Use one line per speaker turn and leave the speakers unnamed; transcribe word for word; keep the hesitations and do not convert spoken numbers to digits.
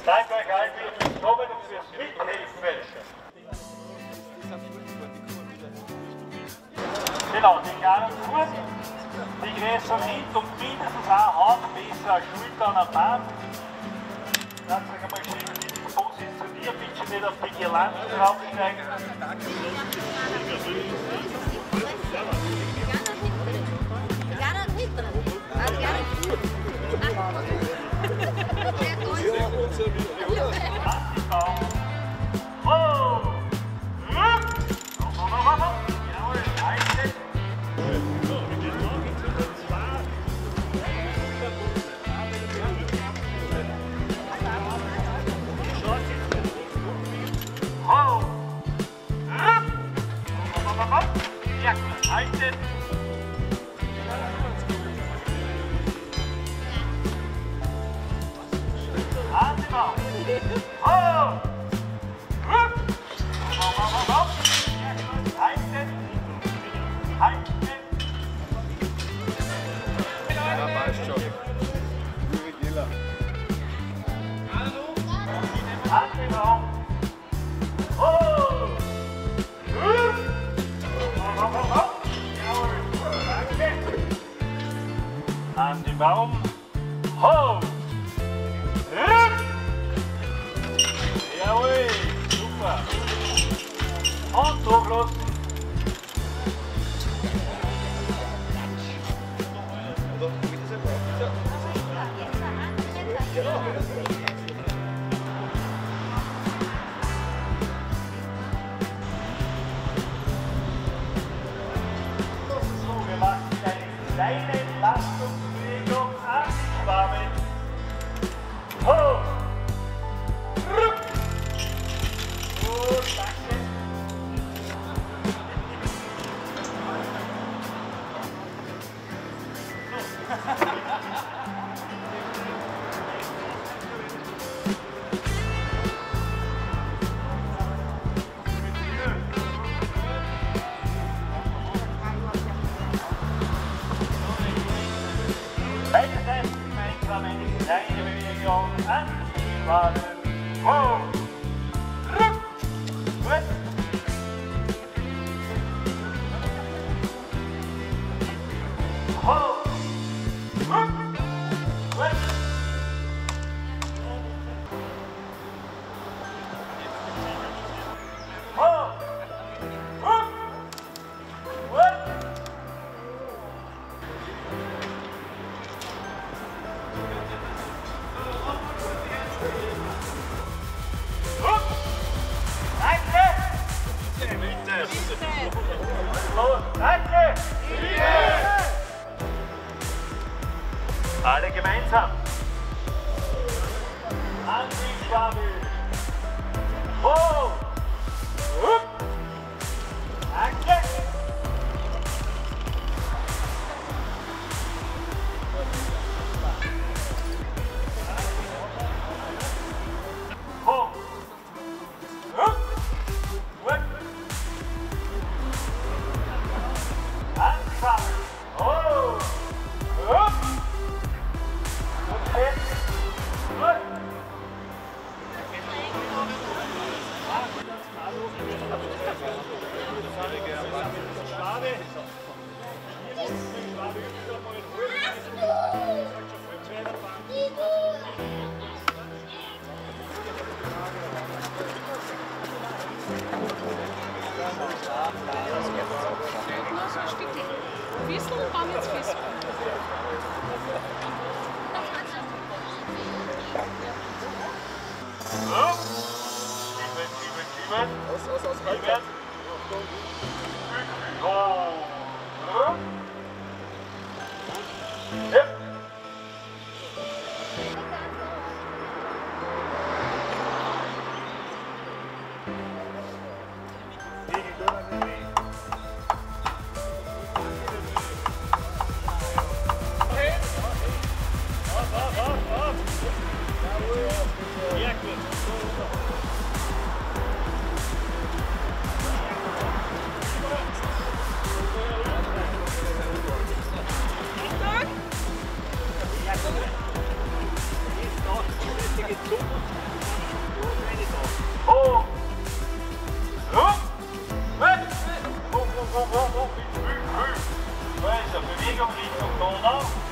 Danke euch allen fürs Kommen und fürs Mithelfen. Genau, die kleinen Fuß, die größeren Hände und mindestens ein Hand besser, Schultern am Bein. Lasst euch einmal schön positionieren, bitte nicht auf die Girlanden draufsteigen. Halten! Hand im Bauch! Ho! Rupp! Hopp, hopp, hopp, hopp! Halten! Halten!
Ja, passt schon.
Hand im Bauch! Ho! Rupp! Hopp, hopp, hopp! An den Baum. Ho! Rupp! Jawohl, super. Und durchlassen. So, wir machen eine kleine Lastungsbewegung an die Schwaben. Ho! Rupp! Gut, danke. Beide Seiten gemeinsam eine kleine Bewegung an die Schwaben. Ho! Rupp! Gut. Ho! Rupp! Gut. Ho! Rupp! Gut. Rupp! Danke!
Bitte, bitte!
Los, danke! Alle gemeinsam. An die Schwabbel. Ho! Rupp! Danke! Ho! Rupp! Gut! An die Schwabbel. Ho! Rupp! Und jetzt. Gut!
Wissen und dann jetzt fest.
So. Schieben, schieben, schieben.
Aus, aus, aus,
Schieben.
halt!
So. So. Hip. Bewegung Richtung Donau.